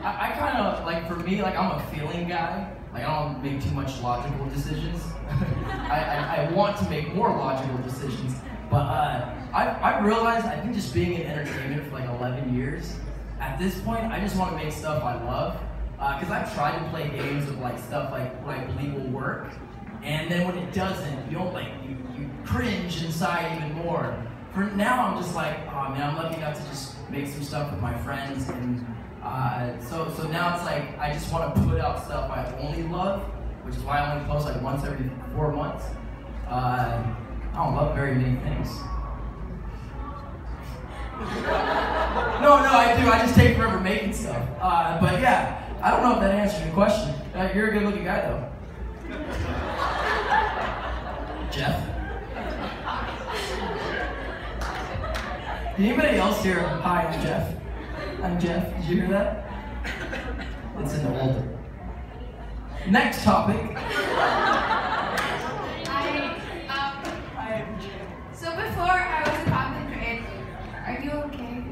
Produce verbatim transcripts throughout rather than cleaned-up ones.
I, I kind of, like for me, like I'm a feeling guy. Like I don't make too much logical decisions. I, I, I want to make more logical decisions. But uh, I, I realized, I think just being in entertainment for like eleven years, at this point, I just want to make stuff I love. Because uh, I've tried to play games of like stuff like what I believe will work. And then when it doesn't, you don't like, you, you cringe inside even more. For now, I'm just like, oh man, I'm lucky enough to just make some stuff with my friends. And uh, so, so now it's like, I just want to put out stuff I only love, which is why I only post like once every four months. Uh, I don't love very many things. No, no, I do. I just take forever making stuff. Uh, but yeah, I don't know if that answers your question. Uh, you're a good looking guy though. Jeff? Did anybody else hear, hi, I'm Jeff? I'm Jeff. Did you hear that? It's in the older. Next topic. I, um, I am Jeff. so before I was a content creator, are you okay?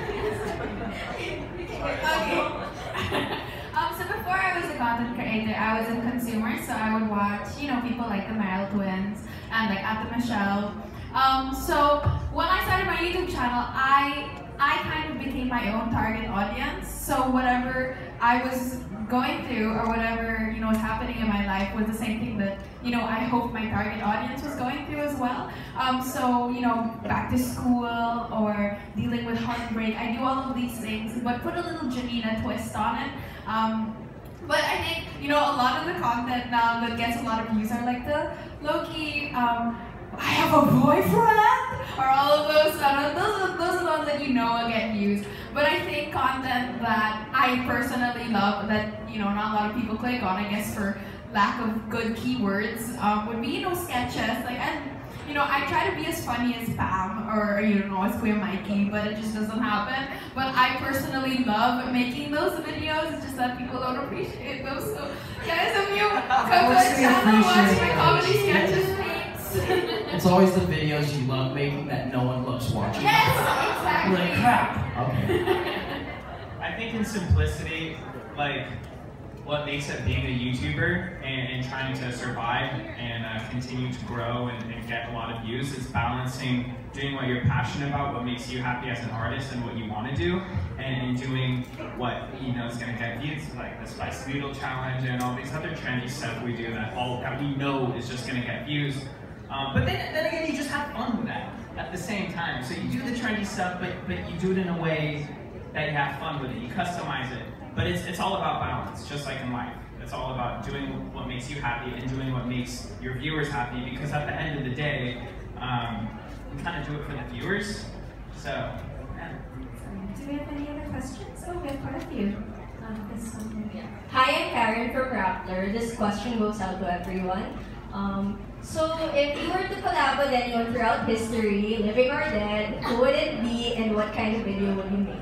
Okay. um, so before I was a content creator, I was a consumer, so I would watch, you know, people like the Meryl Twins and like Ate Michelle. Um, so when I started my YouTube channel, I I kind of became my own target audience. So whatever I was going through or whatever, you know, was happening in my life was the same thing that, you know, I hoped my target audience was going through as well. Um, so, you know, back to school or dealing with heartbreak, I do all of these things, but put a little Janina twist on it. Um, but I think, you know, a lot of the content now that gets a lot of views are like the low-key, um, I have a boyfriend, or all of those stuff. Those are, those are the ones that you know will get views. But I think content that I personally love, that, you know, not a lot of people click on, I guess for lack of good keywords, um, would be, you know, sketches. Like, and, you know, I try to be as funny as Pam, or, you know, as Queer Mikey, but it just doesn't happen. But I personally love making those videos. It's just that people don't appreciate those. So, guys, if you come to the channel, watch my comedy sketches, thanks. It's always the videos you love making that no one loves watching. Yes, exactly. You're like, crap. Okay. I think in simplicity, like, what makes it being a YouTuber and, and trying to survive and uh, continue to grow and, and get a lot of views is balancing doing what you're passionate about, what makes you happy as an artist and what you want to do, and, and doing what you know is going to get views, like the Spice Noodle Challenge and all these other trendy stuff we do that all that we know is just going to get views. Um, but then, then again, you just have fun with that at the same time. So you do the trendy stuff, but, but you do it in a way that you have fun with it. You customize it. But it's, it's all about balance, just like in life. It's all about doing what makes you happy and doing what makes your viewers happy, because at the end of the day, um, you kind of do it for the viewers. So, yeah. Do we have any other questions? Oh, we have quite a few. Um, this one here. Hi, I'm Karen from Raptor. This question goes out to everyone. Um, so, if you were to collab with anyone throughout history, living or dead, who would it be and what kind of video would you make?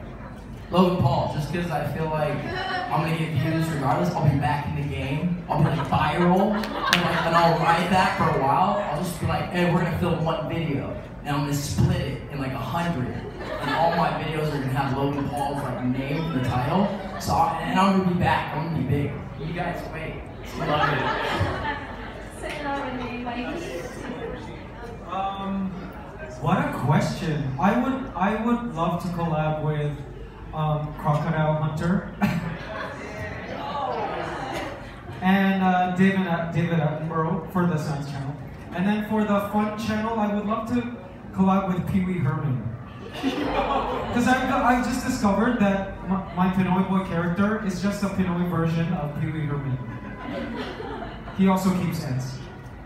Logan Paul, just because I feel like I'm gonna get views regardless. I'll be back in the game. I'll be like viral, and, like, and I'll ride that for a while. I'll just be like, hey, we're gonna film one video, and I'm gonna split it in like a hundred, and all my videos are gonna have Logan Paul's like name in the title. So, I, and I'm gonna be back. I'm gonna be big. You guys wait. Love it. Um, what a question. I would I would love to collab with um, Crocodile Hunter and uh, David David Attenborough for the Science Channel, and then for the Fun Channel, I would love to collab with Pee Wee Herman. Because I I just discovered that my, my Pinoy boy character is just a Pinoy version of Pee Wee Herman. He also keeps ants.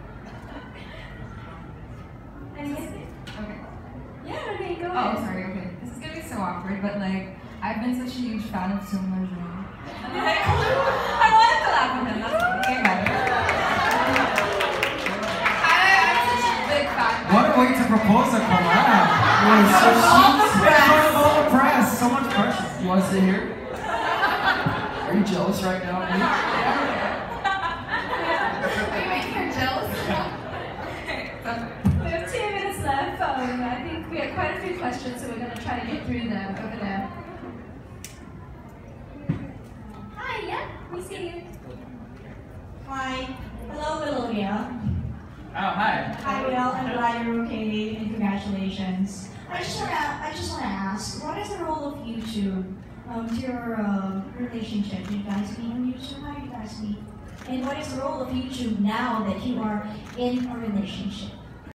Anything? Okay. Yeah, okay, go Oh, ahead. sorry, okay. This is gonna be so awkward, but like, I've been such a huge fan of Sumler Jung. Like, I want to collab with him, that's all. Okay, bye. I, I'm such a big fan. What a way to propose a collab! You're so All the sweet. press! All the press! So much pressure! You want to sit here? Are you jealous right now? Are you making her jealous? Okay, perfect. We have two minutes left. Um, I think we have quite a few questions, so we're going to try to get through them over there. see. Hi. Hello, Willow. Oh, hi. Hi, Will. I'm glad you're okay, and congratulations. I just wanna, I just wanna ask, what is the role of YouTube um, to your uh, relationship? Did you guys meet on YouTube? How did you guys meet? And what is the role of YouTube now that you are in a relationship?